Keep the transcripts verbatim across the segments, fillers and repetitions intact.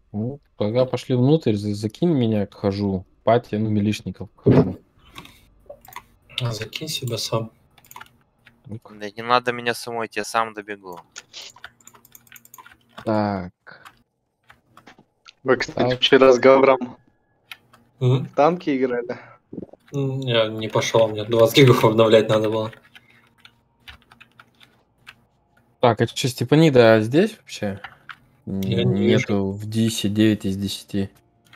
Ну, пока пошли внутрь, за- закинь меня к хожу. Пати, ну, милишников к хожу. А, закинь себя сам. Ну-ка. Да не надо меня самой, я сам добегу. Так. Вы, кстати, Так. вчера с Гавром М? в танки играли? М, Я не пошел, мне двадцать гигов обновлять надо было. Так, а что, Степанида здесь вообще? Я не Нету в Дисе девять из десяти.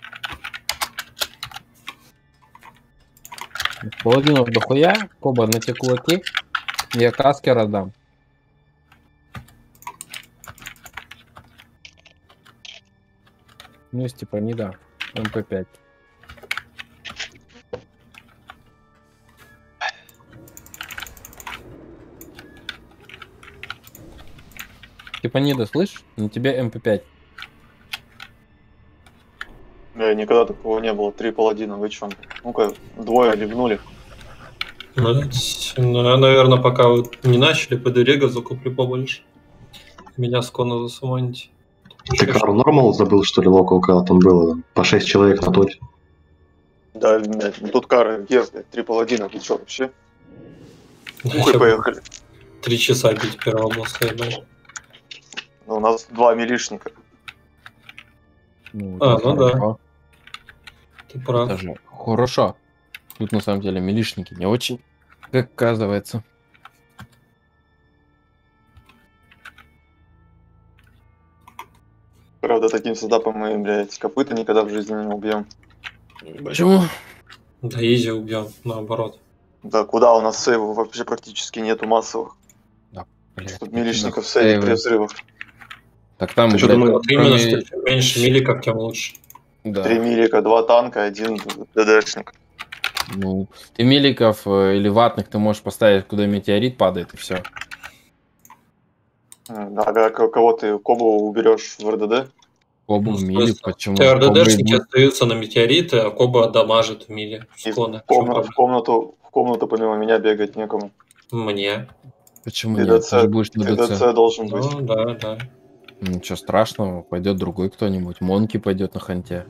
Половину дохуя, Коба на те кулаки, я каски раздам. Ну и Степанида, эм пэ пять. Степанида, слышь? На тебе эм пэ пять. Бля, никогда такого не было. Три паладина, вы чё? Ну-ка, двое ливнули. Ну, ну, наверное, пока вы не начали, ПД-рега закуплю побольше. Меня сконо засумоните. Ты Карл Нормал забыл, что ли, локал, когда там было по шесть человек на тоте? Да, блядь, ну тут кара, где, блядь, три паладина, вы чё вообще? Да, Ухой я поехали. Три часа бить первого босса, ебать. Ну, у нас два милишника. Ну, А, это ну да. хорошо. Ты прав. Это же хорошо. Тут на самом деле милишники не очень, как оказывается. Правда, таким сетапом мы, блядь, копыта никогда в жизни не убьем. Почему? Да изи убьем, наоборот. Да куда у нас сейвов вообще практически нету массовых. Да, блядь, Тут какие милишников нахуй сейвит при сейвы? взрывах. Так там, Ты что, блядь, думаешь, Вот именно, кроме- что чем меньше миликов, тем лучше. Да. Три милика, два танка, один ДДшник. Ну, ты миликов э, или ватных ты можешь поставить, куда метеорит падает, и все. М, Да, когда к- кого ты кобу уберешь в РДД, Кобу Ну, в миле, собственно, почему? Те Кобы РДДшники идут. остаются на метеориты, а Коба дамажит в миле. и в, Сконо. в комна- в комнату, в комнату помимо меня бегать некому. Мне. Почему Ты нет? Ты же ДЦ, будешь на ты ДЦ. ДЦ должен быть. Ну, да, да. Ничего страшного, пойдет другой кто-нибудь. Монки пойдет на ханте.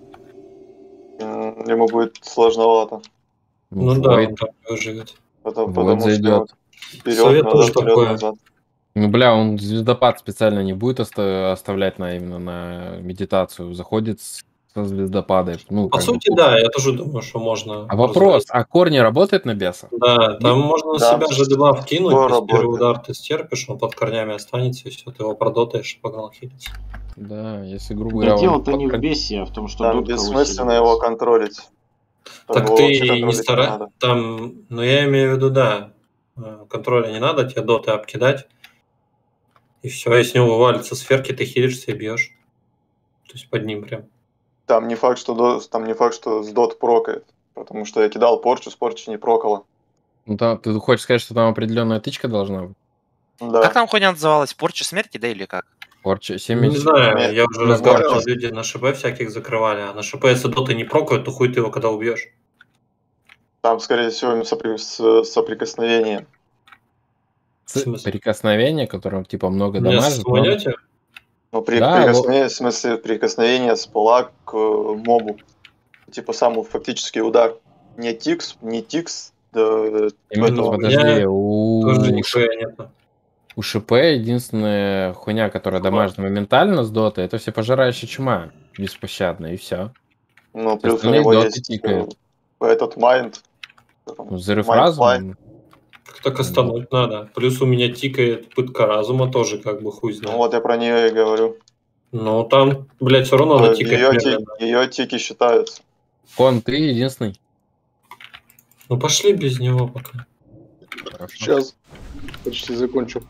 М, Ему будет сложновато. Ну, да, Войд, он так не выживет. Потому, Войд потому что ему зайдет. вперед, Совет назад, тоже вперед, такое. назад. Ну, бля, он звездопад специально не будет оста- оставлять на именно на медитацию. Заходит с- со звездопада. Ну, По как бы сути, пух. да, я тоже думаю, что можно. А вопрос, развалить. а корни работает на беса? Да, там можно на Да, себя же дебаф кинуть, всё то есть первый работает. удар ты стерпишь, он под корнями останется, и все, ты его продотаешь и погнал хилиться. Да, если, грубо Да говоря, он дело-то не в под- бесе, а в том, что Там дотка бессмысленно его усиливается. контролить. Там Так его ты вообще не контролить не старай, надо. там, ну я имею в виду, да, э, контроля не надо, тебе доты обкидать, и все, если у него валятся сферки, ты хилишься и бьешь. То есть под ним прям. Там не факт, что до- там не факт, что с дот прокает. Потому что я кидал порчу, с порчи не прокало. Ну, там, ты хочешь сказать, что там определенная тычка должна быть? Да. Как там хуйня называлась? Порча смерти, да, или как? Порча Ну, семь. не знаю, Нет, я уже ну, разговаривал, порча. люди на ШП всяких закрывали, а на ШП, если доты не прокают, то хуй ты его когда убьешь. Там, скорее всего, им сопри- с- соприкосновение. С В смысле? прикосновения, которым типа много Меня дамажит. много- суманете? Ну, при Да, прикосновении, в смысле, прикосновение с пола к э, мобу. Типа самый фактический удар. Не тикс, не тикс, да, Именно, Ну, этого. у подожди, меня у, Тоже Ш- нихуя нету. у ШП единственная хуйня, которая Чума. дамажит моментально с доты, это всепожирающая чума. Беспощадная, и все. Ну, Все плюс у остальные него доты есть э, тикают. этот майнд. Ну, взрыв Майнд флай. разума. Как-то кастануть надо. Плюс у меня тикает пытка разума тоже, как бы хуй Ну знает. вот я про нее и говорю. Ну там, блядь, все равно она тикает Ее, ти- медленно. ее тики считаются. Кон, ты единственный. Ну пошли без него пока. Хорошо. Сейчас почти закончу.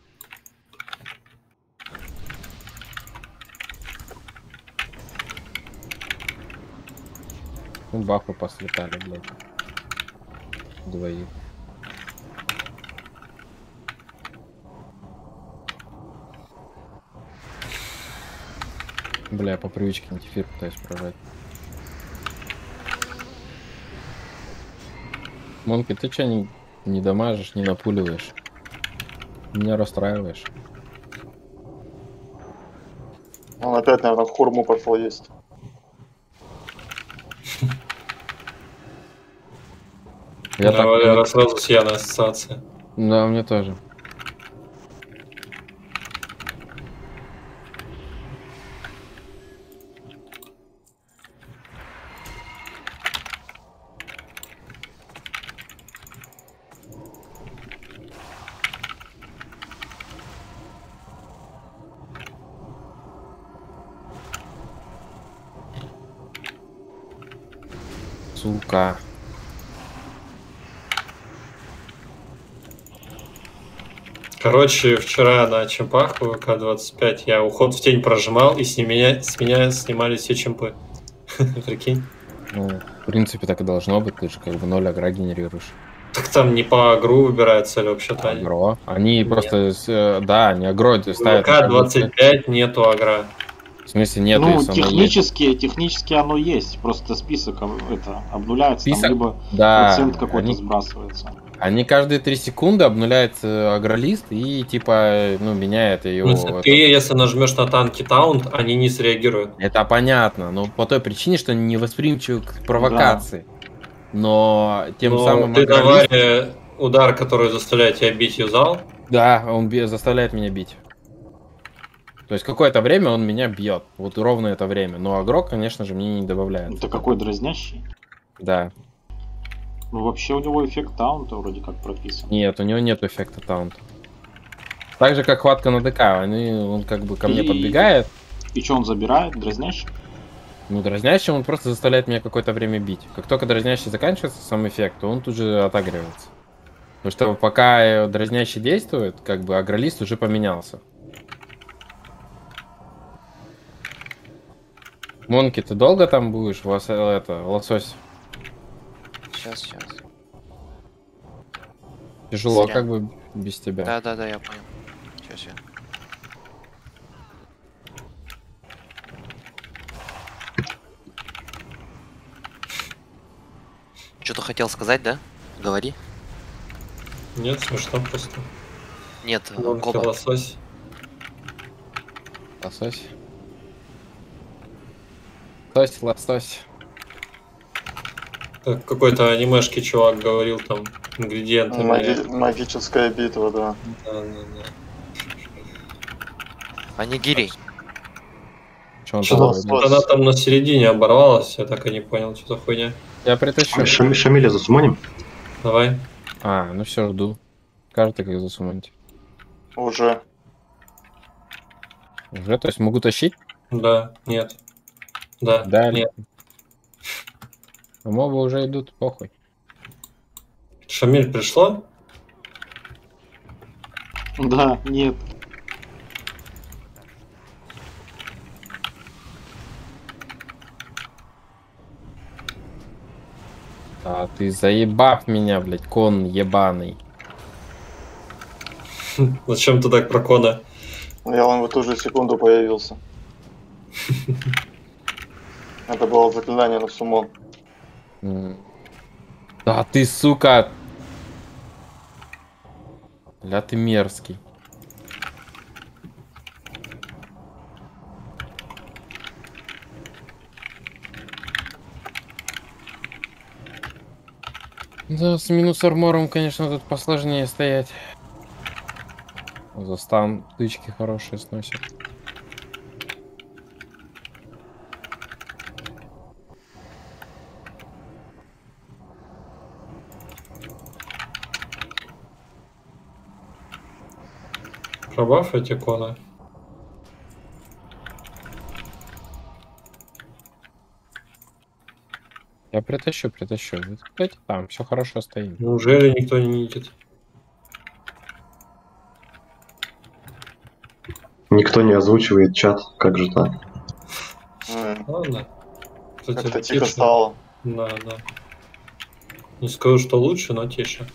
Ну, бафы послетали, блядь. Двоих. Бля, по привычке антифир пытаюсь прожать. Монки, ты че не, не дамажишь, не напуливаешь? Меня расстраиваешь. Он опять, наверное, в хурму пошел есть. Я Да, так... Валера, сразу с Яной ассоциация. Да, мне тоже. Сука. Короче, вчера на чемпах в ВК двадцать пять я уход в тень прожимал, и с меня, с меня снимали все чемпы. Прикинь. Ну, в принципе, так и должно быть. Ты же как бы ноль агро генерируешь. Так там не по агру выбирают цель вообще-то. они. Агро. Они Нет. просто... с- э, Да, они агро В ставят. ВК двадцать пять нету агра. В смысле нет, ну, если оно есть. технически, технически оно есть, просто список об- это обнуляется, Список? там либо Да, процент какой-то они- сбрасывается. Они каждые три секунды обнуляется агролист и типа, ну, меняет ее. Ну, ты, если нажмешь на танки таунт, они не среагируют. Это понятно, но по той причине, что они не восприимчивы к провокации. Но тем Но самым ты агролист- давай удар, который заставляет тебя бить, юзал. Да, он би- заставляет меня бить. То есть какое-то время он меня бьет. Вот ровно это время. Но агро, конечно же, мне не добавляет. Это какой дразнящий? Да. Ну, вообще у него эффект таунта вроде как прописан. Нет, у него нет эффекта таунта. Так же, как хватка на ДК. Они, он как бы ко мне И- подбегает. И что он забирает? Дразнящий? Ну, дразнящий он просто заставляет меня какое-то время бить. Как только дразнящий заканчивается, сам эффект, то он тут же отагривается. Потому что пока э, дразнящий действует, как бы агролист уже поменялся. Монки, ты долго там будешь? У вас э, это, лосось? Сейчас, сейчас. Тяжело Зря. как бы без тебя. Да, да, да, я понял. Сейчас я. Что-то хотел сказать, да? Говори. Нет, смешно просто. Нет, Вон ты Коба. лосось. Лосось. Лосось, лосось. Как какой-то анимешки чувак говорил там ингредиенты. Маги- Магическая битва, да. Да, да, да. Анигири. Что он Что там лосось? говорит? Она там на середине оборвалась, я так и не понял, что за хуйня. Я притащу. Шами- Шамиля засуманим? Давай. А, ну все, жду. Карты как засунуть. Уже. Уже, то есть могу тащить? Да, нет. Да, Да. нет. А мобы уже идут, похуй. Шамиль пришло? Да, нет. А ты заебав меня, блядь, кон ебаный. Зачем ты так про кона? Я он в эту же секунду появился. Это было заклинание на суммон. М. Да ты, сука! Бля, ты мерзкий. Да, с минус армором, конечно, тут посложнее стоять. За стан тычки хорошие сносят. Пробафайте кона. Я притащу, притащу. Вы стойте там, все хорошо стоит. Неужели никто не нитит? Никто не озвучивает чат, как же так? М, Ладно. Кстати, Как-то тихо тише. стало. Да, да. Не скажу, что лучше, но тише.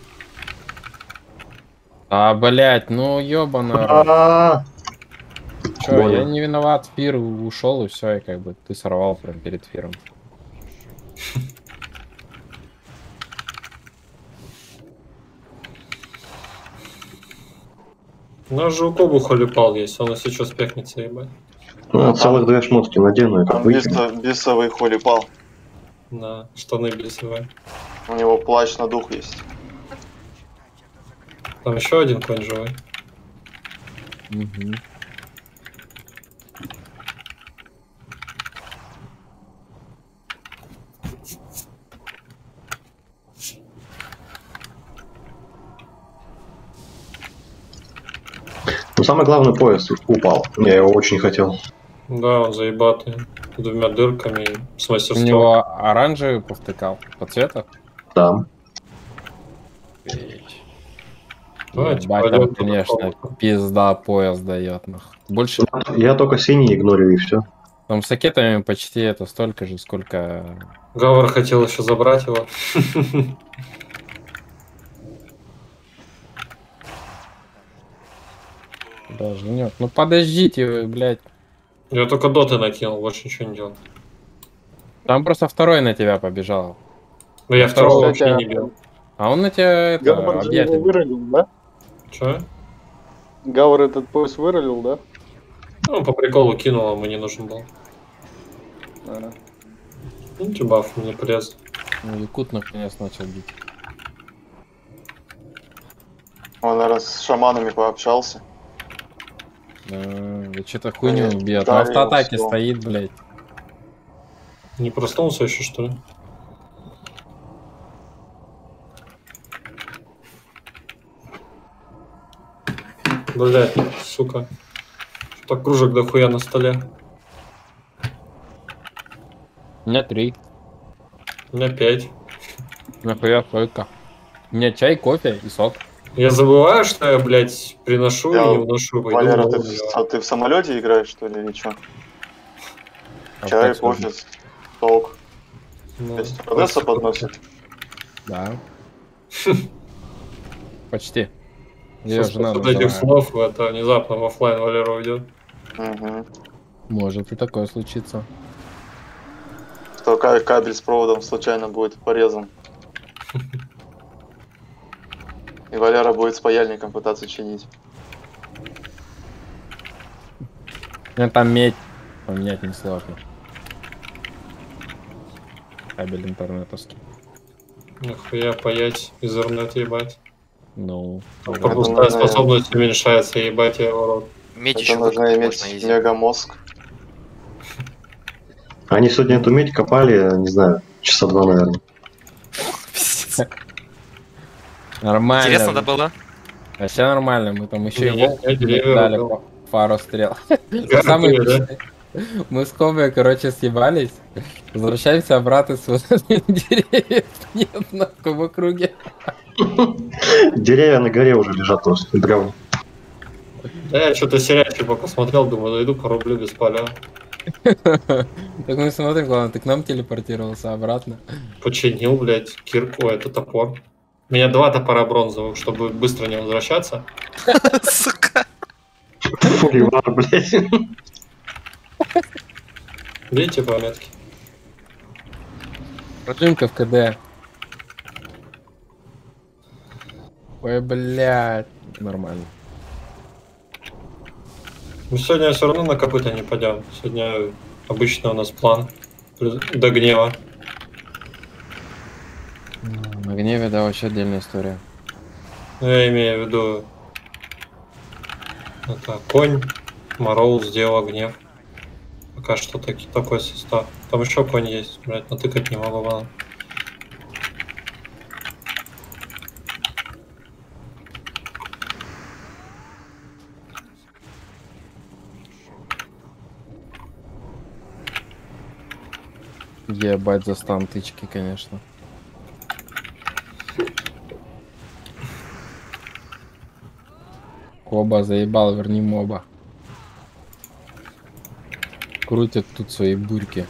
А, блять, ну ёбана. А, Чё, я Понял. не виноват, Фир ушел и все, и как бы ты сорвал прям перед Фиром. У нас же у Кобу халюпал есть, он если что спекнется, ебать. Ну, А целых там- две шмотки надену, и как Там выкину. бисо- бисовый холипал. На штаны бисовые. У него плащ на дух есть. Там еще один конь живой. Мгм. Ну, самый главный пояс упал. Я его очень хотел. Да, он заебатый. С двумя дырками. С У мастерством. него оранжевый повтыкал по цвету. Да. Давайте Ебать, там, пойдем по конечно, такому. пизда пояс дает. нах. Больше Я только синий игнорю, и все. там с сакетами почти это столько же, сколько... Гавр хотел еще забрать его. Даже нет. Ну подождите вы, блядь. Я только доты накинул, больше ничего не делал. Там просто второй на тебя побежал. Но я Второго второго Кстати, вообще не бил. А он на тебя это, Гавр же его объятен. выролил, да? Че? Гавр этот пояс выролил, да? Ну, по приколу кинул, а мне не нужен был. А. Ну, дебаф мне полез. Ну, Якут наконец начал бить. Он, наверное, с шаманами пообщался. Да, да что-то хуйню Блин, бьет. да, На я автоатаке успел. стоит, блядь. Не проснулся еще, что ли? Блять, сука. Что-то кружек дохуя на столе. У меня три. У меня пять. Нахуя столько. У меня чай, кофе и сок. Я забываю, что я, блядь, приношу Я- и не уношу. Пойду Валера, ты, новую в- наливать. а ты в самолете играешь, что ли, или что? А Чай, как кофе, сложно? сок. Ну, То есть Одесса подносит? Да. Почти. Со Ее жена вот этих называет. слов это внезапно в оффлайн Валера уйдет. Угу. Может и такое случиться. Что ка- кабель с проводом случайно будет порезан. И Валера будет с паяльником пытаться чинить. Мне там медь поменять несложно. Кабель интернетовский. Нахуя паять изернет ебать. Ну, Там да. пропускная нужно- способность уменьшается, ебать я его рот. Медь Это еще нужно выкопать иметь можно изи. мегамозг. Они сегодня эту медь копали, не знаю, часа два, наверное. Нормально. Интересно, да, было? Вообще нормально. Мы там еще и Не, волк я деревья дали рубил. по пару стрел. Гарпия, Самое да? смешное, мы с Кобой, короче, съебались. Возвращаемся обратно с деревьев. Нет, нахуй в округе. Деревья на горе уже лежат просто, бревна. Да я что-то сериальчик пока смотрел, думаю, найду порублю без поля. Так мы смотрим, главное, ты к нам телепортировался обратно. Починил, блядь, кирку, это топор. У меня два топора бронзовых, чтобы быстро не возвращаться. Сука. Фуливар, блядь. Видите пометки? Прожимка в КД. Ой, блядь. Нормально. Мы сегодня все равно на копыта не пойдем. Сегодня обычно у нас план до гнева. На гневе, да, вообще отдельная история. Ну, я имею в виду это конь, Мороз, дело, гнев. Пока что таки, такой состав. Там еще конь есть, блять, натыкать не могу, ладно. Ебать за стан тычки, конечно. Коба заебал, верни моба. Крутят тут свои бурьки.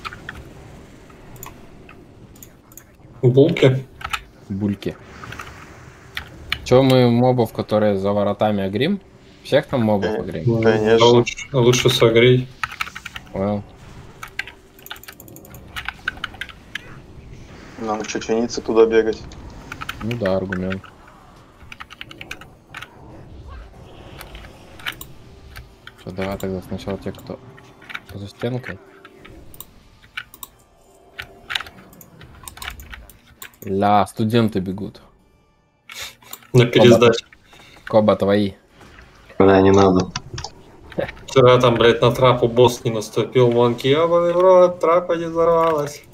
Булки. Бульки. Че мы мобов, которые за воротами агрим? Всех там мобов Э, агрим? Конечно. Да, лучше, лучше согреть. Понял. Нам что, чиниться туда бегать? Ну да, аргумент. Что, давай тогда сначала те, кто За стенкой. Ля, студенты бегут. На пересдаче. Коба твои. Бля, не надо. Вчера там, блядь, на трапу босс не наступил. Монки, ебаный в рот, трапа не взорвалась.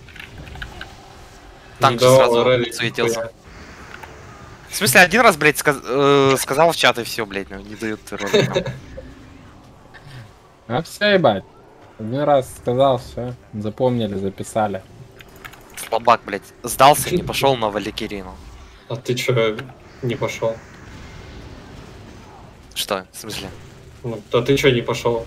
Танк Не же давал сразу ралли засветился. нихуя. В смысле, один раз, блядь, сказ- э, сказал в чат и все, блядь, ну, не дают ролик нам. А все, ебать. Один раз сказал, все. Запомнили, записали. Слабак, блядь, сдался, не пошел на Валикирину. А ты чё не пошел? Что? В смысле? Ну, а ты чё не пошел?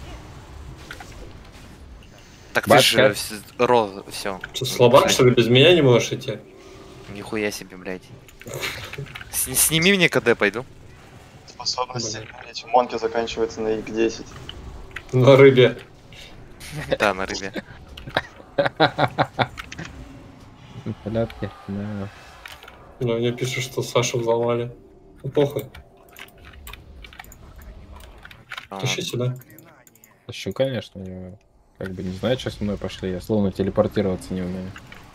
Так ты Батька. же вс- ро, все. Что, слабак, что ли, без меня не можешь идти? Нихуя себе, блядь. С- сними мне КД, пойду. Способности Блин. эти монки заканчиваются на икс десять. На рыбе. Да, на рыбе. Порядки, да. Ну, мне пишут, что Сашу взломали. Ну, похуй. А, Тащи сюда. Тащу, конечно, я как бы не знаю, что со мной пошли. Я словно телепортироваться не умею.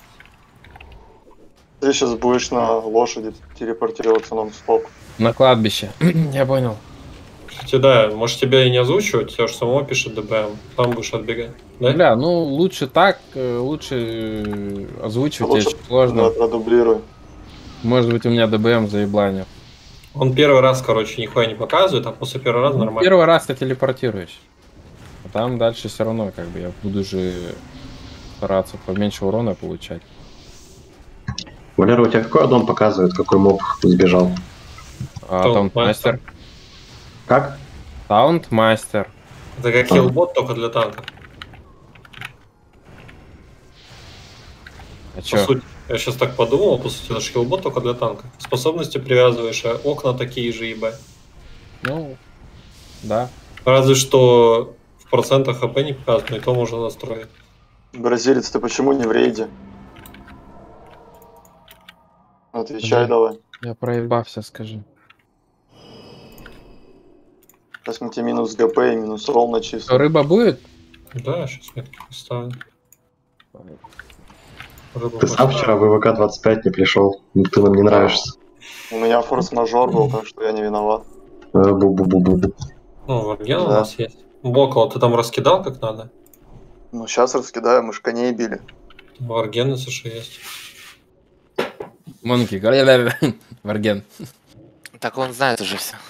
Ты сейчас будешь на лошади телепортироваться нон-стоп. На кладбище. Я понял. Кстати, да, может тебя и не озвучивать, тебя же самого пишет ДБМ. Там будешь отбегать. Да? Бля, ну лучше так, э, лучше э, озвучивать Лучше очень сложно. продублируй. Может быть, у меня ДБМ заебланит. Он первый раз, короче, нихуя не показывает, а после первого раза нормально. Первый раз я телепортируюсь. А там дальше все равно, как бы, я буду же стараться поменьше урона получать. Валера, у тебя какой аддон показывает, какой моб сбежал? А Таунт Таунт мастер. мастер. Как? Таунт мастер. Это как хилбот, только для танков. А По чё? сути, я сейчас так подумал, по сути, это же хилбот только для танков. Способности привязываешь, а окна такие же, ебать. Ну, да. Разве что в процентах хп не показано, и то можно настроить. Бразилец, ты почему не в рейде? Отвечай Подожди. давай. Я проебався, скажи. Сейчас мы тебе минус ГП и минус ролл Что, начислим. рыба будет? Да, сейчас метки поставлю. Рыбу Ты сам поставлю. вчера в ВК двадцать пять не пришел. Ты нам не нравишься. У меня форс-мажор был, так что я не виноват. Э, Бу-бу-бу-бу. Ну, варген у Да. нас есть. Бокол, ты там раскидал как надо? Ну, сейчас раскидаю, мы ж коней били. Варген, если что, есть. Монки, Варген. Так он знает уже все.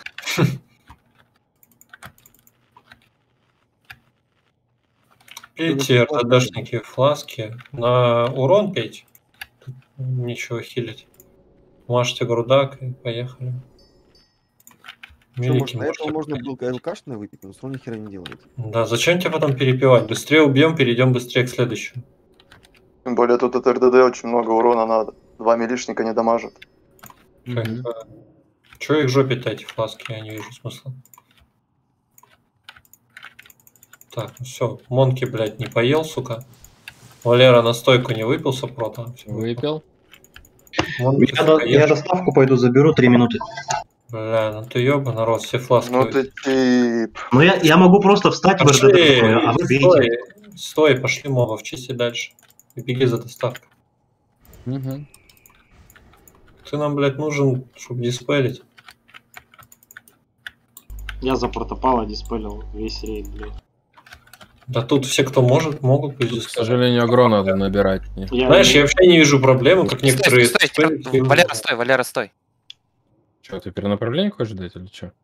Пейте РДшники фласки. На урон пейте. Тут ничего хилить. Мажьте грудак и поехали. Что, Милики может, на этого можете можно пить. было ЛКшное выпить, но все равно ни хера не делает. Да, зачем тебе потом перепивать? Быстрее убьем, перейдем быстрее к следующему. Тем более тут от РДД очень много урона надо. Два милишника не дамажат. Мгм. Чего их жопить-то, эти фласки? Я не вижу смысла. Так, ну все, Монки, блядь, не поел, сука. Валера на стойку не выпил сопрота. Выпил. Монки, Я, до- сука, я ешь. доставку пойду заберу, три минуты. Бля, ну ты ёба, народ, все фласки. Ну выпили. ты тип. Ну я, я могу просто встать в Пошли, РДД, а вы стой, бейте. стой, пошли мобов, чисти дальше. И беги за доставкой. Мгм. Ты нам, блядь, нужен, чтобы диспелить. Я за протопала диспелил весь рейд, блядь. Да тут все, кто может, могут без Тут, к диспелить. сожалению, агро надо набирать. Нет. Я Знаешь, не- я вообще не вижу проблемы, как некоторые... Стой, стой, диспелить стой, и- Валера, стой, Валера, стой. Че, ты перенаправление хочешь дать или что?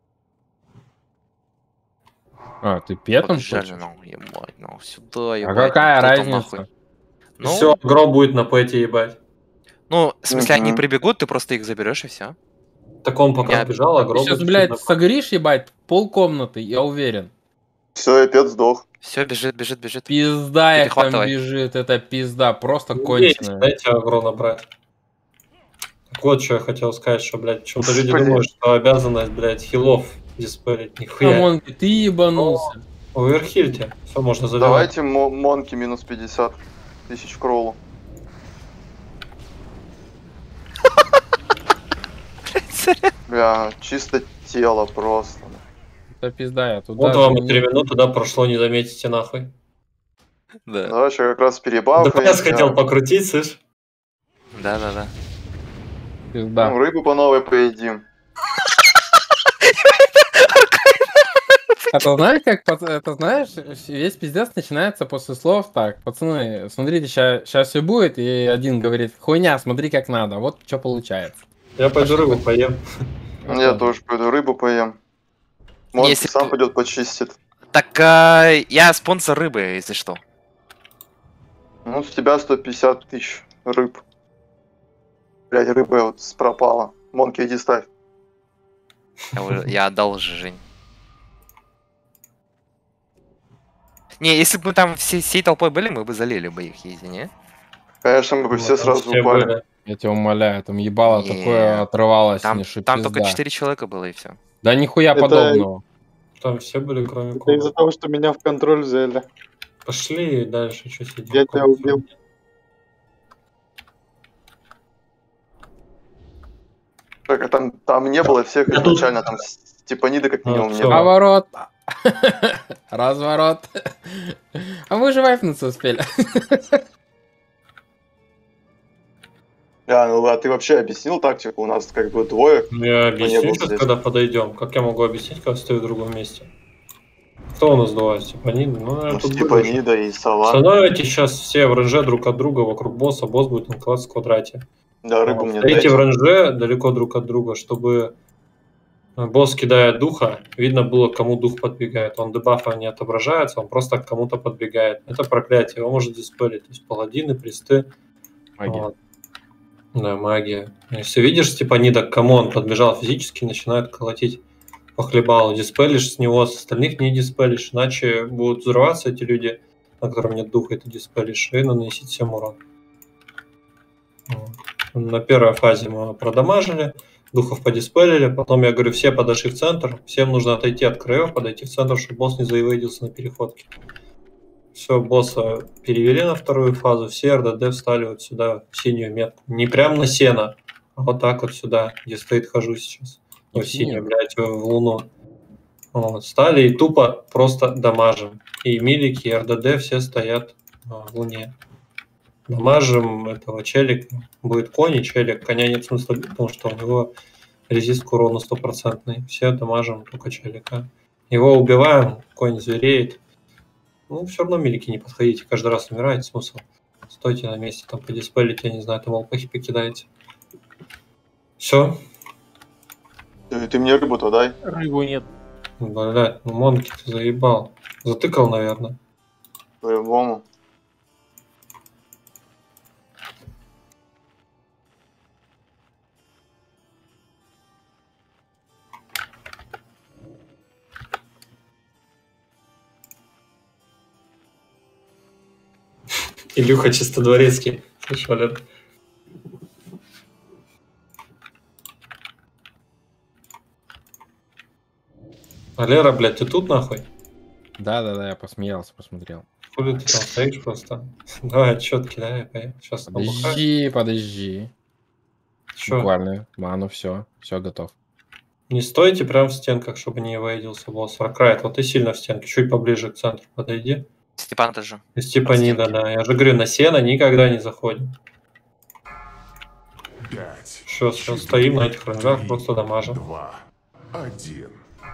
А, ты петом Побежали, хочешь? ну, ебать, ну, сюда, А ебать. какая вот это разница? нахуй. Ну, Все, гроб будет на пэте, ебать. ну, в смысле, они Мгм. прибегут, ты просто их заберешь и все. Так он пока Я- сбежал, а Ты гроб сейчас, будет блядь, на- согришь, ебать, пол комнаты, я уверен. Все, опять сдох. Все, бежит, бежит, бежит. Пизда их там Перехватывай. бежит, это пизда, просто Ну, конченая. Дайте агро набрать. Так вот, что я хотел сказать, что, блядь, почему-то люди Блин. думают, что обязанность, блядь, хилов диспелить. Нихуя. Монки, ты ебанулся. Оверхильте. Все, можно заливать. Давайте мо- монки минус пятьдесят тысяч к роллу. Бля, чисто тело просто. Да пизда, я туда... Вот вам и не- три минуты, да, прошло, не заметите нахуй. Да, Давай еще как раз ДПС перебафаемся. хотел покрутить, слышь? да, да, да. Пизда. Ну, рыбу по новой поедим. Это знаешь, как, пац- это знаешь, весь пиздец начинается после слов так, пацаны, смотрите, сейчас все будет, и один говорит, хуйня, смотри как надо, вот что получается. Я пойду рыбу поем. Я тоже пойду рыбу поем. Монки Если сам б- пойдет почистит. Так, а, я спонсор рыбы, если что. Ну, с тебя сто пятьдесят тысяч рыб. Блядь, рыба вот пропала. Монки, иди ставь. Я, уже- я отдал уже, Жень. Не, если бы мы там все, всей толпой были, мы бы залили бы их, изи, не? Конечно, мы бы все Вот, там сразу все упали. были. Я тебя умоляю, там ебало Не. такое отрывалось, Там, не шиб там пизда. только четыре человека было и все. Да нихуя Это- подобного. Там все были, кроме Это Коба. из-за того, что меня в контроль взяли. Пошли дальше, что сидим. Я тебя убил. Так, а там, там не было всех Я тут- изначально, там Степанида как минимум не всё. было. Поворот. Разворот. А вы же вайфнуться успели. А, ну а ты вообще объяснил тактику? У нас как бы двое. Ну, я не объясню был сейчас, здесь. когда подойдем. Как я могу объяснить, когда стою в другом месте? Кто у нас два? Степанида? Ну, наверное, Ну, тут были уже. Степанида и Сова. Становитесь сейчас все в РНЖ друг от друга вокруг босса. Босс будет наклаться в квадрате. Да, рыбу мне Стоите в дайте. РНЖ далеко друг от друга, чтобы босс, кидая духа, видно было, к кому дух подбегает. Он дебафа не отображается, он просто к кому-то подбегает. Это проклятие, его может диспелить. То есть паладины, присты. Магия. Вот. Да, магия. Если видишь Степанида, к кому он подбежал физически, начинает колотить по хлебалу. Диспелишь с него, с остальных не диспелишь, иначе будут взрываться эти люди, на котором нет духа, и ты диспелишь, и наносить всем урон. Вот. На первой фазе мы продамажили, духов подиспелили, потом я говорю, все подошли в центр, всем нужно отойти от краев, подойти в центр, чтобы босс не заевейдился на переходке. Все, босса перевели на вторую фазу, все эр дэ дэ встали вот сюда, в синюю метку. Не прям на сено, а вот так вот сюда, где стоит хожу сейчас. Не В в синюю, синюю. блядь, в луну. Вот, стали и тупо просто дамажим. И милики, и эр дэ дэ все стоят а, в луне. Дамажим этого челика. Будет конь и челик. Коня нет смысла бить, потому что у него резист к урону стопроцентный. Все дамажим только челика. Его убиваем, конь звереет. Ну, все равно милики не подходите. Каждый раз умирает, смысл. Стойте на месте, там подиспелите, я не знаю, там алпахи покидаете. Все. Ты, ты мне рыбу-то дай. Рыбу нет. Блядь, ну Монки ты заебал. Затыкал, наверное. По-любому. Илюха Чистодворецкий. Слышь, Валер? Валера, блядь, ты тут нахуй? Да-да-да, я посмеялся, посмотрел. Хули ты там стоишь просто? Давай отчет кидай, сейчас Подожди, подожди. Чё? Буквально. Ману, все. Все готов. Не стойте прям в стенках, чтобы не вейдился босс. Фаркрайт, вот ты сильно в стенке, чуть поближе к центру подойди. Степан тоже. И Степанида, да. Я же говорю, на сено никогда не заходим. Пять. Что, все, стоим на этих ранжах, просто дамажим. Два. Один.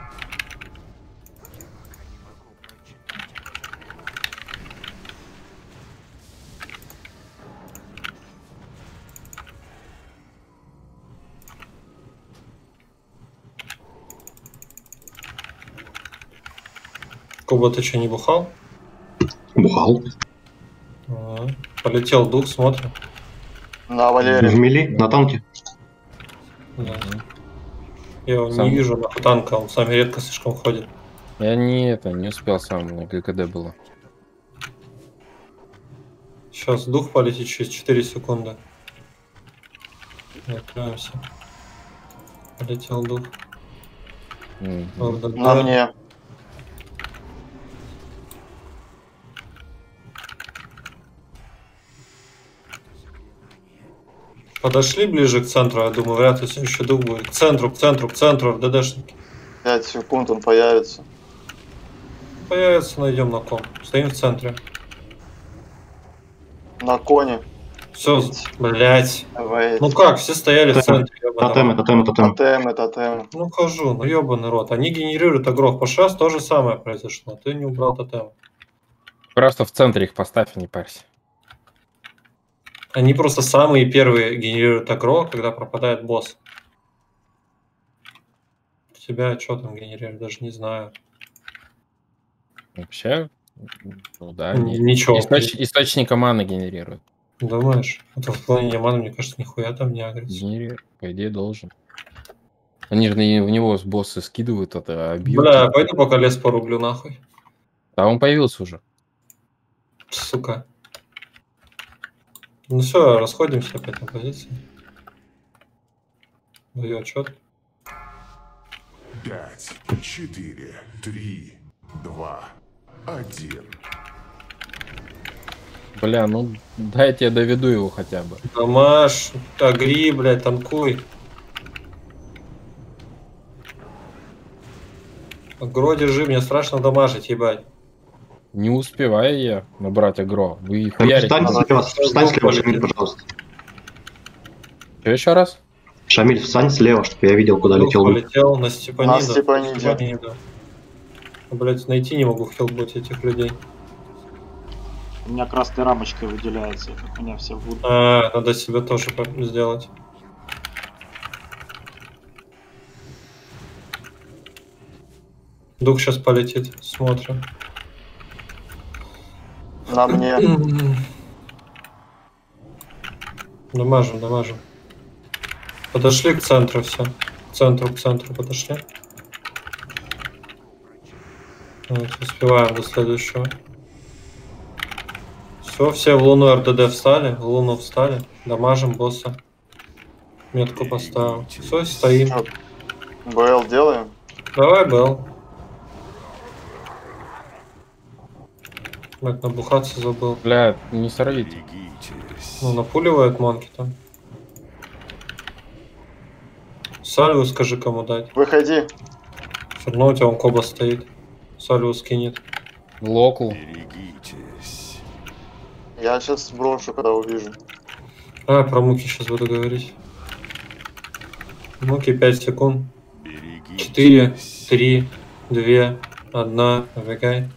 Куба, ты что, не бухал? Бухал. А, полетел дух, смотрим. На, В Валерий. мили, на танке. Да. Я его Сам. не вижу на танка, он сами редко слишком ходит. Я не это, не успел сам, на гэ ка дэ было. Сейчас дух полетит через четыре секунды. Открываемся. Полетел дух. Мгм. Орда, На да. мне. Подошли ближе к центру, я думаю, вряд ли следующий дух будет. К центру, к центру, к центру, эр дэ дэшники. пять секунд он появится. Появится, найдем на ком. Стоим в центре. На коне. Все, блять. Давай. Ну как, все стояли в центре. ёбаный Тотемы, рот. тотемы, тотемы. Тотемы, тотемы. Ну хожу, ну ебаный рот. Они генерируют агров. По шас то же самое произошло. Ты не убрал тотем. Просто в центре их поставь, не парься. Они просто самые первые генерируют агро, когда пропадает босс. У тебя что там генерирует? Даже не знаю. Вообще, ну да, Н- они Ничего. источ- источника маны генерируют. Думаешь? Это в плане мана, мне кажется, нихуя там не агрится. Генерирует, по идее, должен. Они же на- в него с боссы скидывают это, а бьют. Бля, пойду пока лес порублю нахуй. А он появился уже. Сука. Ну все, расходимся опять на позиции. Даю отчет. Пять, четыре, три, два, один. Бля, ну дайте я доведу его хотя бы. Дамаш, агри, блядь, танкуй. Агро держи, мне страшно дамажить, ебать. Не успеваю я набрать агро. Вы Шамиль, хуярите. встань надо. слева, встань слева, Шамиль, пожалуйста. Что еще раз? Шамиль, встань слева, чтобы я видел, куда летел. лук. Полетел на Степанида. На Степаниде. Степанида. Блять, найти не могу в хелботе этих людей. У меня красной рамочкой выделяется, как у меня все будут. А, надо себе тоже по- сделать. Дух сейчас полетит, смотрим. На мне. Дамажим, дамажим. Подошли к центру все. К центру, к центру подошли. Вот, успеваем до следующего. Все, все в луну РДД встали, в луну встали. Дамажим босса. Метку поставил. Все, стоим. Чё, БЛ делаем? Давай, Белл. Мать, набухаться забыл. Бля, не сорвите. Ну, напуливает монки там. Сальву скажи, кому дать. Выходи. Все равно у тебя он коба стоит. Сальву скинет. Локл. Я сейчас сброшу, когда увижу. А, про муки сейчас буду говорить. Муки пять секунд. четыре, три, два, один. Набегай.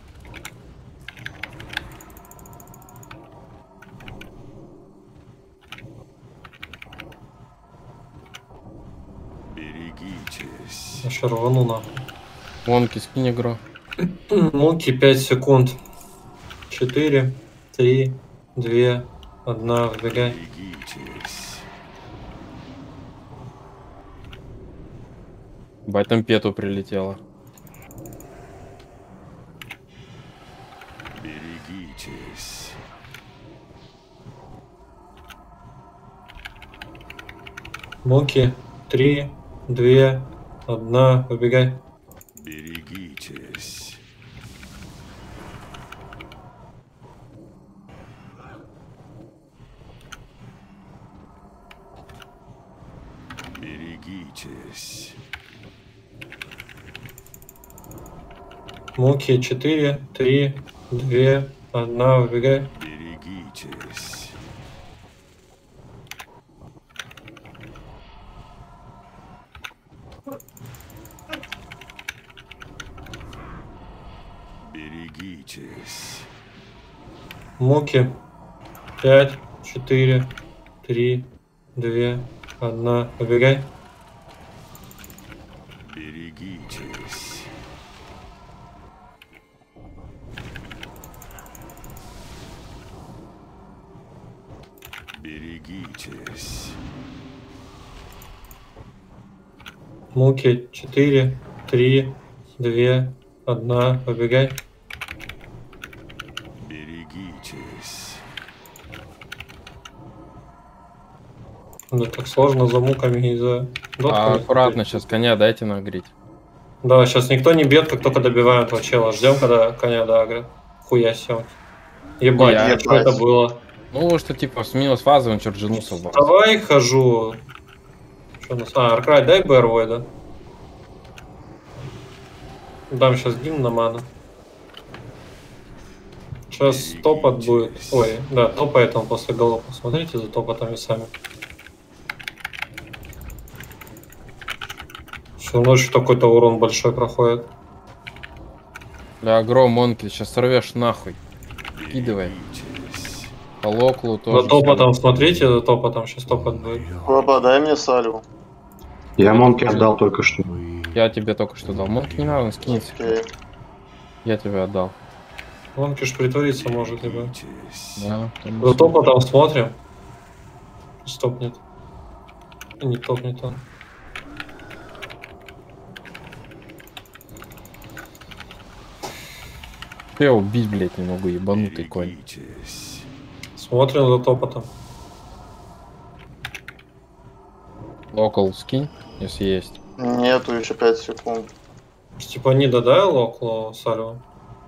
Еще рвану нахуй. Вонки, скинь агро. Муки пять секунд. четыре, три, два, один. Выбегай. Бать, там пету прилетело. Муки три, два, один. Выбегай. Берегитесь. Берегитесь. Муки четыре, три, два, один. Выбегай. Берегитесь. Берегитесь. Муки пять, четыре, три, два, один. Выбегай. Берегитесь. Берегитесь. Муки четыре, три, два, один. Выбегай. Берегитесь. Да так сложно за муками и за А, дотками. аккуратно, сейчас коня дайте нагреть. Да, сейчас никто не бьет, как только добиваем этого чела. Ждем, когда коня доагрят. Хуя сел. Ебать, Я- что это было? Ну, что типа сменилась фаза, он чарджинулся в вас. Давай хожу. Что у нас? А, Аркрай, дай БРВ, да? Дам сейчас гимн на ману. Сейчас топот будет. Ой, да, топает он после голов. Посмотрите за топотами сами. Всю ночь какой-то урон большой проходит. Бля, огром, монки, сейчас сорвешь нахуй. Кидывай. По локлу тоже. За топотом смотрите, за топотом сейчас топот будет. Баба, дай мне сальву. Я Монки отдал только что. Я тебе только что дал. Монки не надо, он скинется. Окей. Я тебе отдал. Он ж притвориться может, либо. Да, За топотом смотрим. Стопнет. Не топнет он. Я убить, блядь, не могу, ебанутый конь. Смотрим за топотом. Локал скинь, если есть. Нету еще пять секунд. Степанида, дай локло сальву.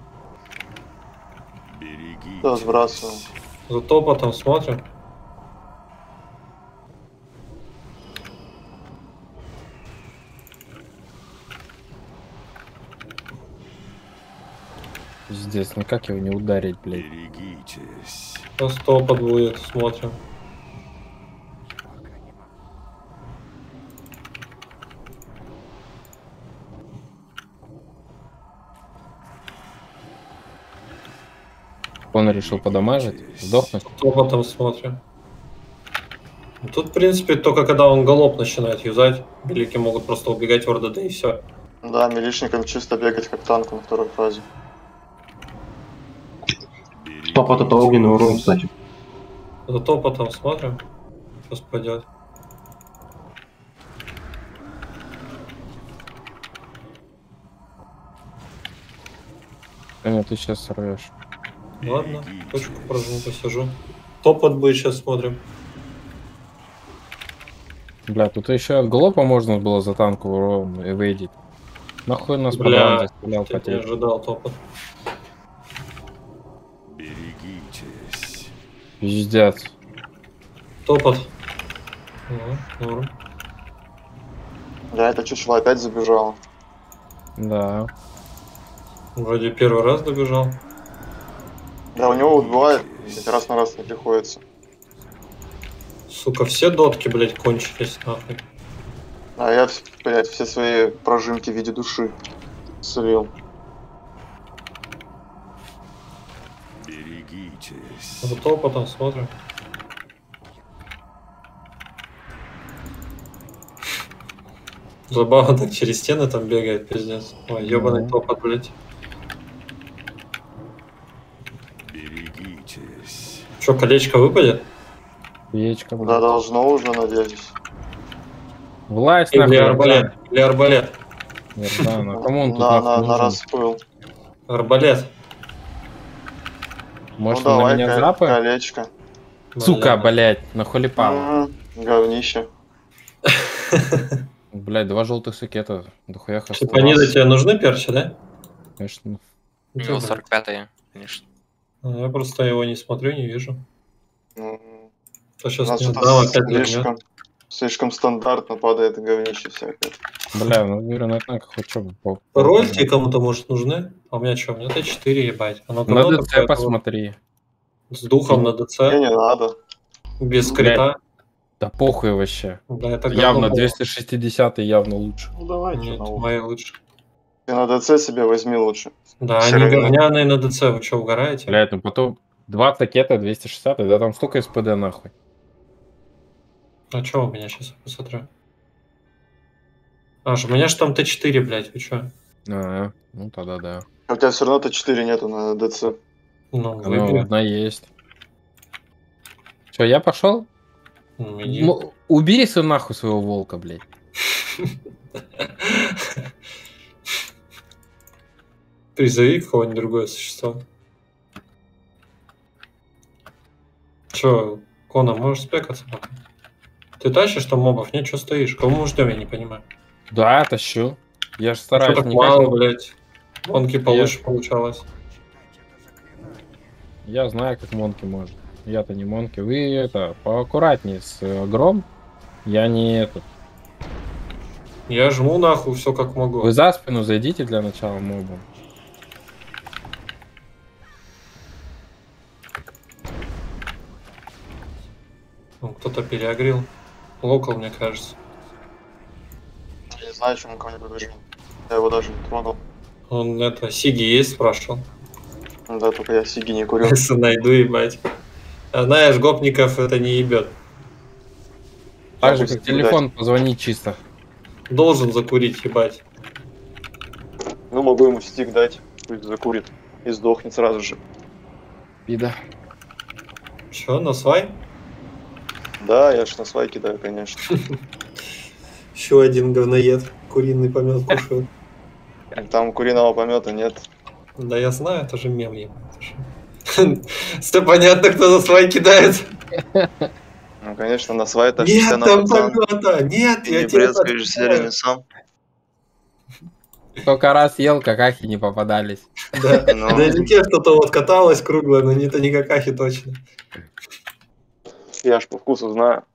Да, сбрасываем. За топотом смотрим. Пиздец, ну как его не ударить, блядь? Сейчас топот будет, смотрим. Он решил подамажить, сдохнуть. Топотом смотрим. Тут, в принципе, только когда он галоп начинает юзать, велики могут просто убегать в РДД и все. Да, милишникам чисто бегать как танк на второй фазе. Топот это огненный урон, кстати. За топотом смотрим. Сейчас пойдет. Нет, ты сейчас сорвешь. Ладно, точку прожму, посижу. Топот будет, сейчас смотрим. Бля, тут еще от глопа можно было за танковый урон и выйдет. Нахуй нас Бля, заставлял я не потеть. ожидал топот. Пиздец. Топот. Ну, норм. Да, это чучело опять забежало. Да. Вроде первый раз добежал. Да, у него вот бывает, ведь раз на раз не приходится. Сука, все дотки, блять, кончились нахуй. А я, блядь, все свои прожимки в виде души слил. За топотом смотрим. Забавно так через стены там бегает, пиздец. Ой, ебаный Ну. топот, блять. Че, колечко выпадет? Яичко, Да, блядь. должно уже, надеюсь. Власть, Или нахуй. арбалет? Или арбалет? Да, на кому он тут Да, нахуй на, на нужен? распыл. Арбалет. Может, ну он на давай, меня ко- запы? колечко. Сука, Бля. блядь, нахулипал. М, Говнище. Блядь, два желтых сукета. Дохуя хостел. Степанида, тебе нужны перчи, да? Конечно. У него сорок пятый, конечно. А, Я просто его не смотрю, не вижу. М, То У сейчас нас не что-то дам, опять загнет. слишком, слишком стандартно падает говнище всякое. Бля, ну уверен, это как хоть что. по- Рольки кому-то, может, нужны? А у меня что? У меня Т четыре, ебать. Оно На говно ДЦ такое, посмотри. С духом на ДЦ, Мне не надо. без Блядь. крита. Да похуй вообще. Да, это Явно говно было. двести шестьдесят явно лучше. Ну давайте Нет, на ухо. мои лучше. Ты на ДЦ себе возьми лучше. Да, Всё они равно. говняные на ДЦ, вы что, угораете? Блядь, ну потом двадцать кета, двести шестьдесят, да там столько СПД нахуй. А что у меня сейчас, посмотрю. Аж, у меня же там Т четыре, блядь, вы что? А, ну тогда да. А у тебя все равно Т четыре нету на ДЦ. Ну, Она выбери. одна есть. Че, я пошел? Ну, иди. М- Убери свой нахуй своего волка, блядь. Призови какого-нибудь другое существо. Че, Кона, можешь спекаться пока? Ты тащишь там мобов? Нет, что стоишь? Кого мы ждем, я не понимаю. Да, тащу. Я же Что стараюсь так не мало, как- блядь? Монки получше получалось. Я знаю, как Монки может. Я-то не Монки. Вы это, поаккуратнее с э, Гром. Я не этот. Я жму нахуй все как могу. Вы за спину зайдите для начала моба. Ну, кто-то переогрел. Локал, мне кажется. Я не знаю, чем он ко мне побежал. Я его даже не тронул. Он это, Сиги есть, спрашивал. Да, только я Сиги не курил. Если найду, ебать. А знаешь, гопников это не ебет. Так же, буду как телефон, позвонить чисто. Должен закурить, ебать. Ну, могу ему стик дать, пусть закурит и сдохнет сразу же. Пида. Че, на свай? Да, я ж на свай кидаю, конечно. Еще один говноед. Куриный помет кушает. Там куриного помета нет. Да я знаю, это же мем, ебать. Все понятно, кто за свай кидает. Ну, конечно, на свай это Нет, шестьдесят там процентов. помета, нет, Ты я не тебе брезгаешь зеленью сам. Сколько раз ел, какахи не попадались. Да, Ну. на языке что-то вот каталось круглое, но не это не какахи точно. Я ж по вкусу знаю.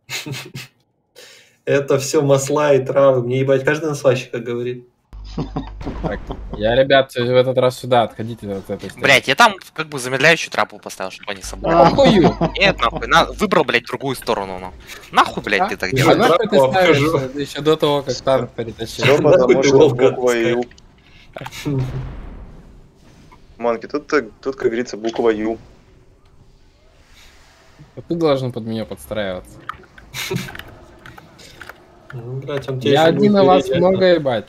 Это все масла и травы. Мне ебать каждый насвайщик как говорит. Так, я, ребят, в этот раз сюда, отходите от этой стороны. Блять, я там как бы замедляющую трапу поставил, чтобы они собрали. А. Похую! Нет, нахуй, на... выбрал, блядь, другую сторону. Ну. Нахуй, блядь, ты так А делаешь. нахуй ты Трапу ставишь обхожу. это еще до того, как танк перетащил? Все Нахуй потому ты что волка буква Ю. отпускай. Манки, тут, тут, как говорится, буква Ю. А ты должен под меня подстраиваться. Ну, блядь, он тебе Я еще один будет на вас верить, много ебать.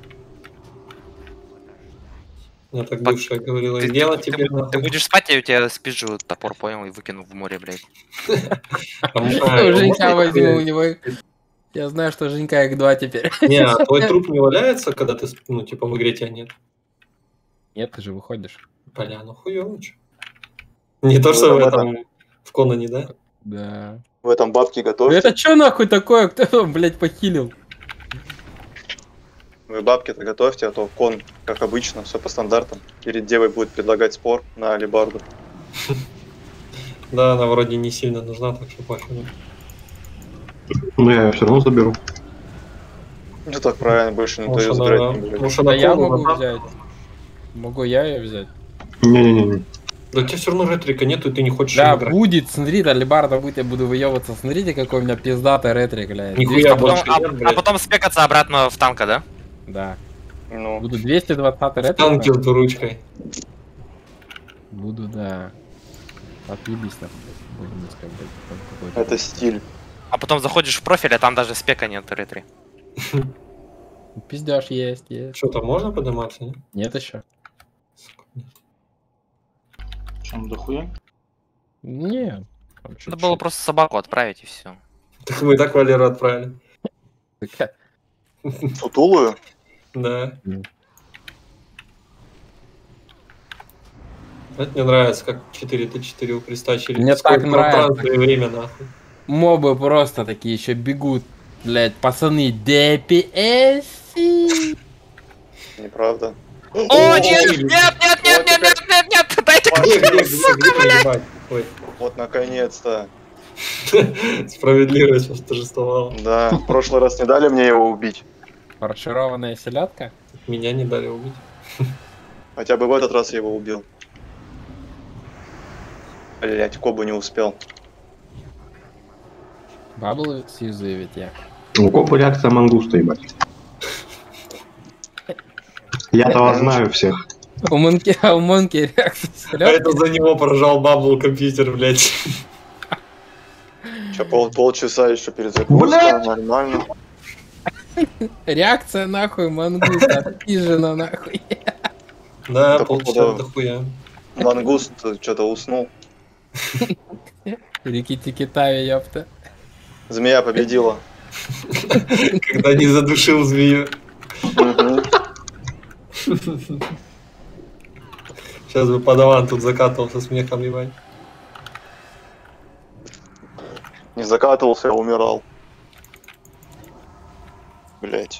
Мне так Пак- бывшая говорила, Ты, дело ты- тебе ты- нахуй. ты будешь спать, я у тебя спиджу топор, понял, и выкину в море, блядь. Там, а, У его Женька можно возьму, у проверить? него... Я знаю, что Женька их два теперь. Не, а твой труп не валяется, когда ты, ну, типа, в игре тебя нет? Нет, ты же выходишь. Бля, ну хуёво, чё. Не то, В что в этом- этом, в Конане, да? Да. В этом бабки готовьте. Это что нахуй такое? Кто его, блядь, похилил? Вы бабки-то готовьте, а то кон, как обычно, все по стандартам. Перед девой будет предлагать спор на алибарду. Да, она вроде не сильно нужна, так что пофигу. Ну, я все равно заберу. Ну так правильно, больше никто Может, ее она, забирать не будет. может, Да она я Кону могу на- взять. Могу я ее взять? Не-не-не. Да у тебя все равно ретрика нету, и ты не хочешь Да, им играть. будет, смотри, алибарда будет, я буду выебываться. Смотрите, какой у меня пиздатый ретрик, блядь. Нихуя А потом, больше а- нет, а блядь. потом спекаться обратно в танка, да? Да. Ну, Буду двести двадцать ретрик. Танки с дуручкой. Буду, да. Отъебись там. Будем искать, блядь, там какой-то. это стиль. А потом заходишь в профиль, а там даже спека нет ретри. Пиздеж есть, есть. Что-то можно подниматься, нет? Нет еще. Чем дохуя? Нет. Там Надо чуть-чуть. было просто собаку отправить и все. Так мы и так Валеру отправили. Такая. Сутулую? Да. Мгм. Это мне нравится, как четыре на четыре пристачили. Мне Сколько так нравится. пространства и время, нахуй. Мобы просто такие еще бегут. Блять, пацаны, ди пи эс. Неправда. О, нет, нет, нет, нет, нет, нет, нет, нет, нет, дайте Где, где, где, где, ебать? Ой, Вот наконец-то. справедливость восторжествовала. Да, в прошлый раз не дали мне его убить. Фаршированная селедка. Меня не дали убить. Хотя бы в этот раз я его убил. Блять, Кобу не успел. Баблы сьюзы ведь я. У копа реакция мангуста, ебать. Я-то знаю всех. У Монки, а у Монки реакция А селедки. это за него прожал бабл компьютер, блядь. Сейчас пол, полчаса еще перед загрузкой, нормально. Реакция нахуй мангуста. Отпижена нахуй. Да, Да, полчаса походу. дохуя. Мангуст что-то уснул. Рикити Китави, ёпта. Змея победила. Когда не задушил змею. Мгм. Сейчас бы подаван тут закатывал со смехом, ебать. Не закатывался, а умирал. Блять.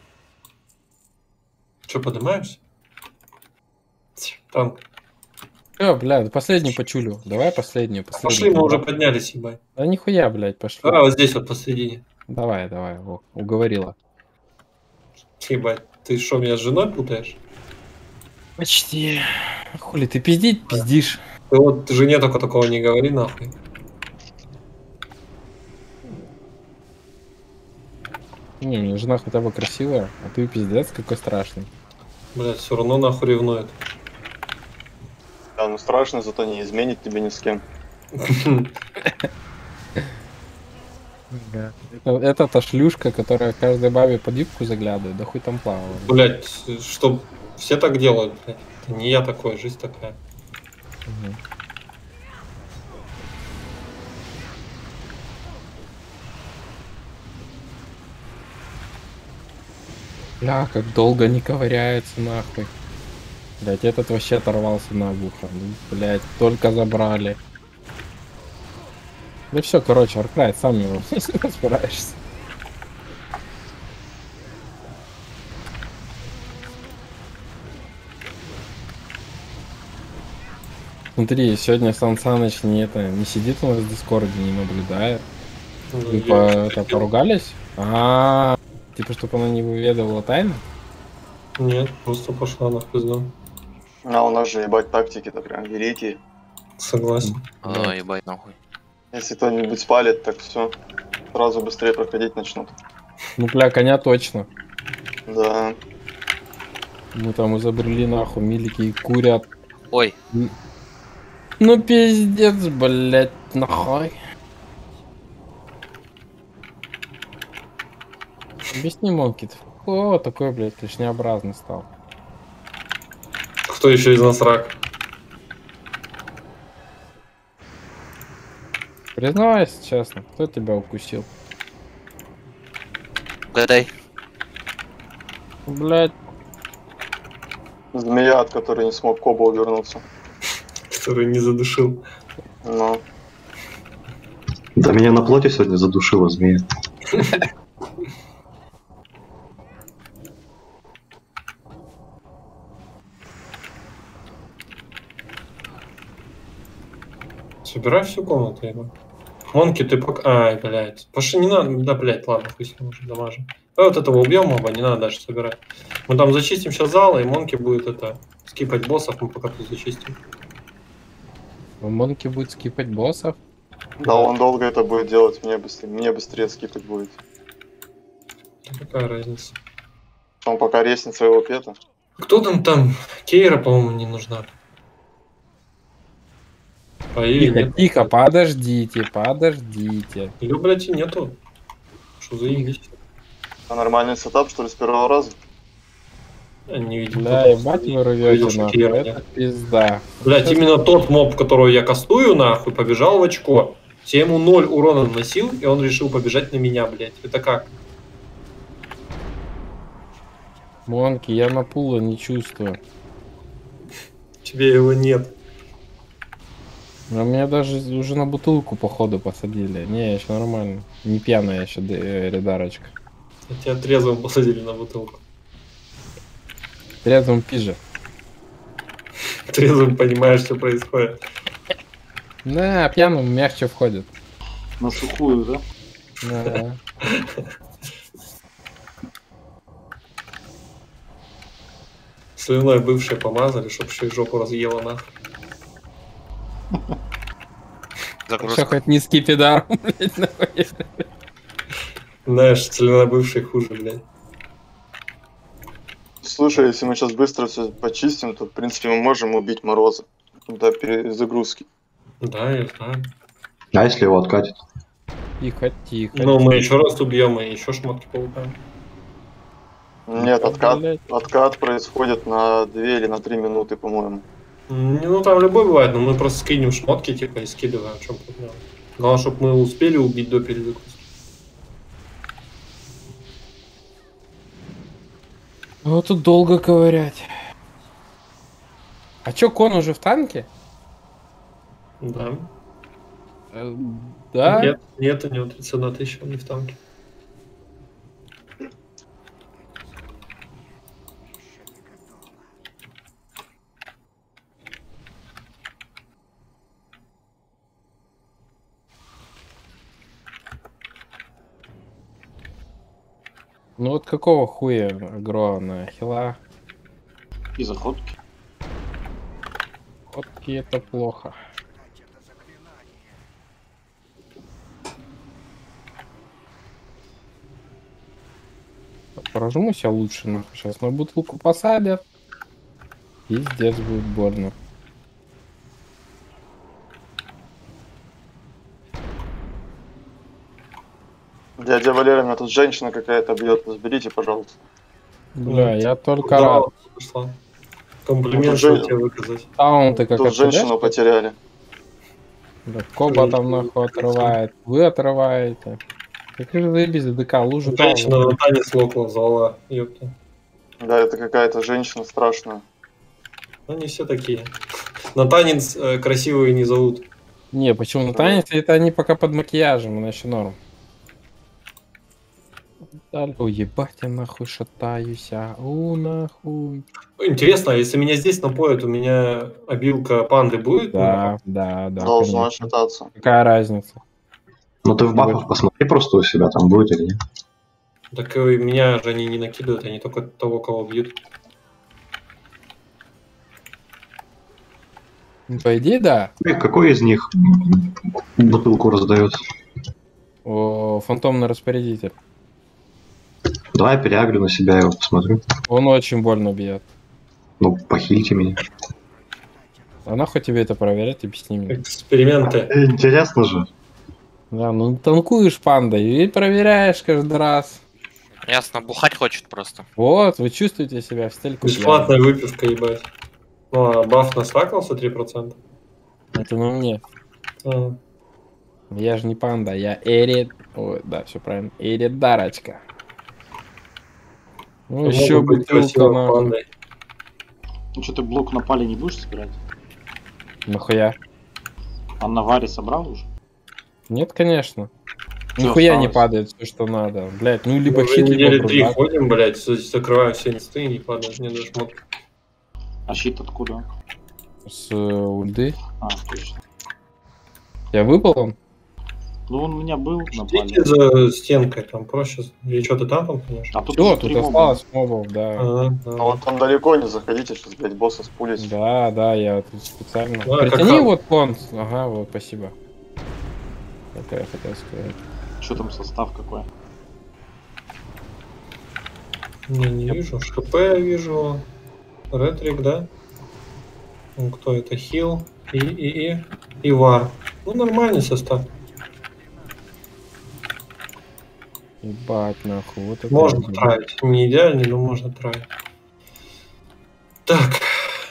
Че, поднимаешься? Танк. Все, блядь, последнюю почулю. Давай последнюю, последнюю. Пошли, мы уже поднялись, ебать. Да нихуя, блядь, пошли. А, вот здесь вот посередине. Давай, давай, во, уговорила. Ебать, ты что, меня с женой путаешь? Почти. Хули, ты пиздить пиздишь. Ты вот жене только такого не говори, нахуй. Не, у меня жена хотя бы красивая, а ты пиздец какой страшный. Блядь, все равно нахуй ревнует. Да, ну страшно, зато не изменит тебе ни с кем. Это, это та шлюшка, которая каждой бабе под юбку заглядывает, да хуй там плавала. Блядь, что все так делают, блядь. Это не я такой, жизнь такая. Мгм. Бля, как долго не ковыряется нахуй. Блять, этот вообще оторвался на ухо. Блять, только забрали. Да все, короче, Аркрайт, сам его разбираешься. Смотри, сегодня Сан Саныч не, это, не сидит у нас в Дискорде, не наблюдает. Ну, Вы я по, уже это, хотел. поругались? А, типа, чтобы она не выведывала тайны? Нет, просто пошла на пизду. А у нас же, ебать, тактики-то прям великие. Согласен. А, ебать нахуй. Если кто-нибудь спалит, так все. Сразу быстрее проходить начнут. Ну, бля, коня точно. Да. Мы там изобрели нахуй, милики курят. Ой, Ну, пиздец, блять, нахуй. Объясни, Монкит. О, такой, блядь, лишнеобразный стал. Кто еще из нас рак? Признавайся честно, кто тебя укусил? угадай. Блять, Змея, от которой не смог Коба увернуться. Который не задушил. Но. Да меня на плоти сегодня задушила змея. Собирай всю комнату, ебать. Монки, ты пока... Ай, блядь. Пошли, не надо. Да, блядь, ладно, хуй с ним уже дамажим. А вот этого убьем оба, не надо даже собирать. Мы там зачистим сейчас зал, и Монки будет это... Скипать боссов, мы пока тут зачистим. у Монки будет скипать боссов. Да, он долго это будет делать, мне быстрее, мне быстрее скипать будет. Да какая разница? Он пока резнит своего пета. Кто там там? Кейра, по-моему, не нужна. А или Тихо, нет? тихо, подождите, подождите. Или, блядь, и нету. Что за ебись? А нормальный сетап, что ли, с первого раза? Я не видел. Бля, кто ебать там. вы Видел, рвете что нахуй, Кейра это нет. пизда. Блять, Сейчас- именно тот моб, которого я кастую, нахуй, побежал в очко. Я ему ноль урона наносил, и он решил побежать на меня, блять. Это как? Монки, я на пула не чувствую. Тебе его нет. А меня даже уже на бутылку походу посадили. Не, еще нормально. Не пьяная еще редарочка. А тебя трезвым посадили на бутылку. Трезвым пизже. Трезвым понимаешь, что происходит. Да, пьяным мягче входит. На сухую, да? Да. Слюной бывшие помазали, чтоб еще и жопу разъела нахуй. Все Загрузка. хоть не скипидар, блядь, нахуй. Знаешь, слюной бывший хуже, блядь. Слушай, если мы сейчас быстро все почистим, то, в принципе, мы можем убить Мороза. До перезагрузки. Да, я знаю. А если его откатит? Тихо, тихо. Но мы еще раз убьем и еще шмотки полутаем. Нет, откат, Блядь. откат происходит на две или на три минуты, по-моему. Ну там любой бывает, но мы просто скинем шмотки, типа, и скидываем, в чем проблема. Главное, чтобы мы успели убить до перезагрузки. Вот тут долго ковырять. А чё, Кон уже в танке? Да. Э, Да? Нет, нет, у него тридцать одна тысяча, он не в танке. Ну вот какого хуя агро на хила? И заходки. Фотки это плохо. Прожмусь я лучше, нахуй. Сейчас на бутылку посадят. Пиздец будет больно. Дядя Валера, меня тут женщина какая-то бьет. Разберите, пожалуйста. Бля, я только Да, рад. пришла. Комплимент Ну, что тут тебе выказать. Таунты как Тут женщину отсюда? потеряли. Да, Коба там нахуй отрывает. Вы отрываете. Как же заебись, ДК, лужу там. Женщина на танец локла звала, ёпта. Да, это какая-то женщина страшная. Ну, не все такие. На танец э, красивые не зовут. Не, почему на танец? Это они пока под макияжем, она еще норм. Ой, ебать, я нахуй шатаюсь, а. У, нахуй. Интересно, а если меня здесь напоят, у меня обилка панды будет? Да, да, да. Должна конечно. считаться. Какая разница? Ну ты в бафах посмотри просто у себя, там будет или нет. Так и меня же они не накидывают, они только того, кого бьют. Ну, по идее, да. И какой из них бутылку раздает? О, фантомный распорядитель. Давай я переагрю на себя его, посмотрю. Он очень больно бьет. Ну, похильте меня. А нахуй тебе это проверять, объясни мне. Эксперименты. Интересно же. Да, ну танкуешь пандой и проверяешь каждый раз. Ясно, бухать хочет просто. Вот, вы чувствуете себя в стельку. Бесплатная выпивка, ебать. Ну, а баф насракался три процента? Это на мне. А, Я же не панда, я Эрид. Ой, да, все правильно. Эридарочка. Ну, могут еще быть бутылка красивой нахуй. пандой. Ну что, ты блок на пале не будешь собирать? Нахуя? А на варе собрал уже? Нет, конечно. Чё Нихуя не осталось? падает все, что надо. Блять, ну либо Мы уже щит, недели либо три брудак. ходим, блядь, за- закрываем все инсты и не падает мне даже шмотки. А щит откуда? С э, ульды. А, точно. Я выпал он? Ну он у меня был на Идите пале. за стенкой, там проще. Или что-то там, там, конечно. А тут Все, уже тут три моба. осталось мобов, да. Ага, Ну ага. вот там далеко не заходите, сейчас, блядь, босса спулить. Да, да, я тут специально. Ну, а как Притяни хаб. вот понт. Ага, вот, спасибо. Это я хотел сказать. Что там состав какой? Не, не вижу. ШП я вижу. Ретрик, да? Ну, кто это? Хил и, и, и, и Вар. Ну, нормальный состав. Ебать, нахуй. Вот это Можно я- травить. Не идеальный, но можно травить. Так.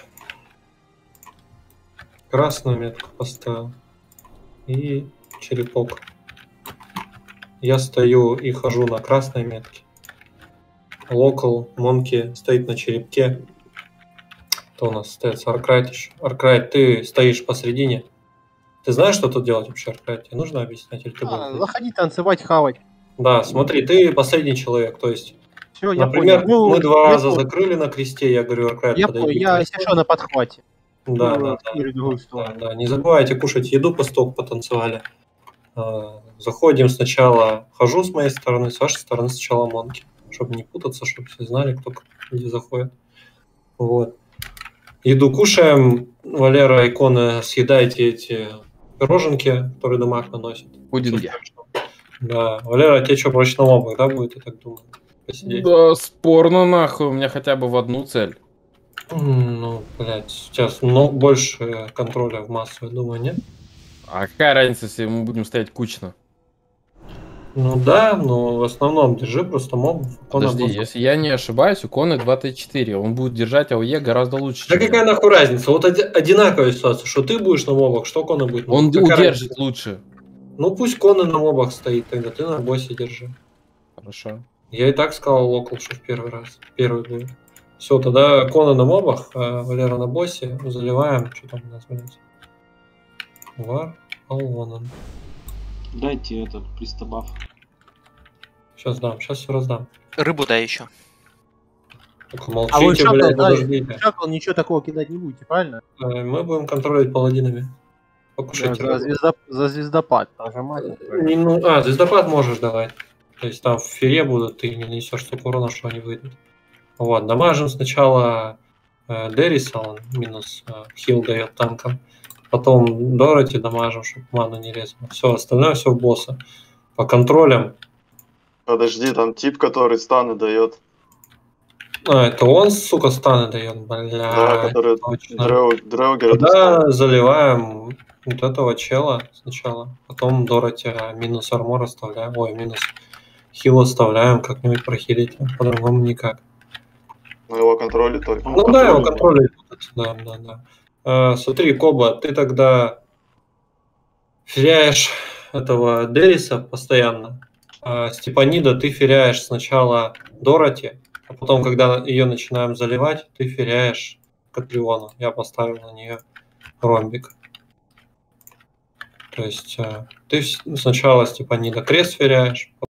Красную метку поставил. И черепок. Я стою и хожу на красной метке. Локал, Монки стоит на черепке. Кто у нас остается? Аркрайт еще. Аркрайт, ты стоишь посередине. Ты знаешь, что тут делать вообще, Аркрайт? Тебе нужно объяснять? Или ты А, будешь? заходи танцевать, хавать. Да, смотри, ты последний человек. То есть, Все, я например, понял. Ну, мы два я раза понял. закрыли на кресте. Я говорю, Аркрайт, Я, подойди. понял, к я кресту. если что, на подхвате. Да, Ну, да, в другую да, сторону. да. Не забывайте кушать еду, посток потанцевали. А, Заходим сначала, хожу с моей стороны, с вашей стороны сначала Монки, чтобы не путаться, чтобы все знали, кто где заходит. Вот. Еду кушаем, Валера, иконы, съедайте эти пироженки, которые дамаг наносят. Пудинги. Да, Валера, а тебе что, проще на мобах, да, будет, я так думаю, посидеть? Да, спорно нахуй. У меня хотя бы в одну цель. М, Ну, блядь, сейчас но больше контроля в массу, я думаю, нет? А какая разница, если мы будем стоять кучно? Ну да, но в основном держи просто мобов. икона Подожди, будет. если я не ошибаюсь, у Коны два тэ четыре. Он будет держать АОЕ гораздо лучше, Да чем какая я. нахуй разница? Вот оди- одинаковая ситуация, что ты будешь на мобах, что Кона будет на Он мобах. Какая удержит разница? лучше. Ну пусть Кона на мобах стоит, тогда ты на боссе держи. Хорошо. Я и так сказал локал, что в первый раз. Первый будет. Все, тогда Кона на мобах, а Валера на боссе. Заливаем, что там у нас, блядь. Вар, Алвонан. Дайте этот пристабаф. Сейчас дам, сейчас все раздам. Рыбу дай еще. Только А вы молчите, шакал, блядь, да, подождите. шакал ничего такого кидать не будете, правильно? Э, Мы будем контролить паладинами. Да, Покушайте. за, звезда, за звездопад. Нажимать. Не, ну, а, звездопад можешь давать. То есть там в фере будут, ты не нанесешь столько урона, что они выйдут. Вот, дамажим сначала э, Дериса, он минус э, хил дает танкам. Потом Дороти дамажим, чтобы ману не резало. Все, остальное все в босса. По контролям. Подожди, там тип, который станы дает. А, это он, сука, станы дает, бля. Да, который Дреу, Дреугер. Тогда заливаем вот этого чела сначала. Потом Дороти а, минус армор оставляем. Ой, минус хил оставляем. Как-нибудь прохилить. По-другому никак. На его контроле только. Ну да, его контроле. Да, да, да. А, смотри, Коба, ты тогда феряешь этого Дериса постоянно. А Степанида ты феряешь сначала Дороти, а потом, когда ее начинаем заливать, ты феряешь Катриону. Я поставил на нее ромбик. То есть ты сначала Степанида крест феряешь,